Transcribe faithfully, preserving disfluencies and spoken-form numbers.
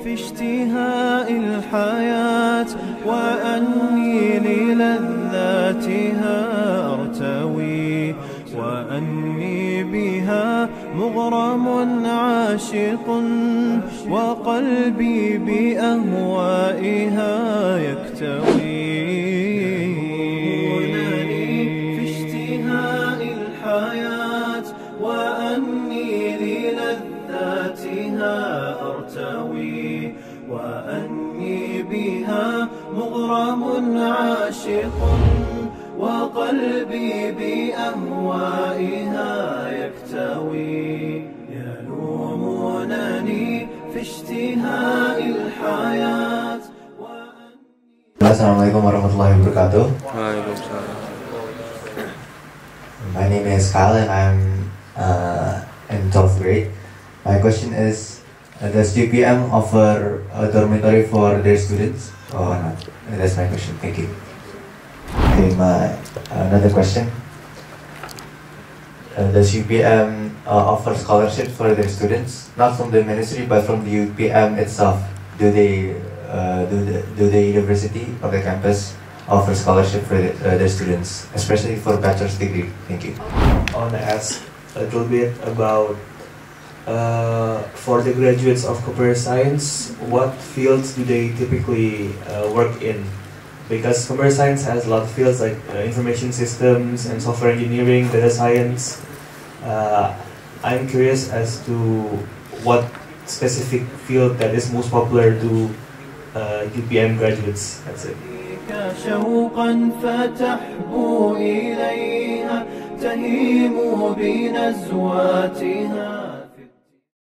في اشتهاء الحياة وأني للذاتها أرتوي وأني بها مغرم عاشق وقلبي بأهوائها يكتوي في اشتهاء الحياة وأني للذاتها أرتوي وأني بها مغرم عاشق وقلبي بأهوائها يكتوي يلومونني في اشتهاء الحياة. Assalamualaikum warahmatullahi wabarakatuh. My name is Kyle and I'm uh, in twelfth grade. My question is, uh, does U P M offer a dormitory for their students or not? That's my question. Thank you. Okay, my another question. Uh, does U P M uh, offer scholarships for their students, not from the ministry but from the U P M itself? Do they uh, do the do the university or the campus offer scholarship for the, uh, their students, especially for bachelor's degree? Thank you. I want to ask a little bit about uh, for the graduates of computer science, what fields do they typically uh, work in? Because computer science has a lot of fields like uh, information systems and software engineering, data science. Uh, I'm curious as to what specific field that is most popular to uh, U P M graduates. That's it. شوقا فتحبو إليها تهيم بنزواتها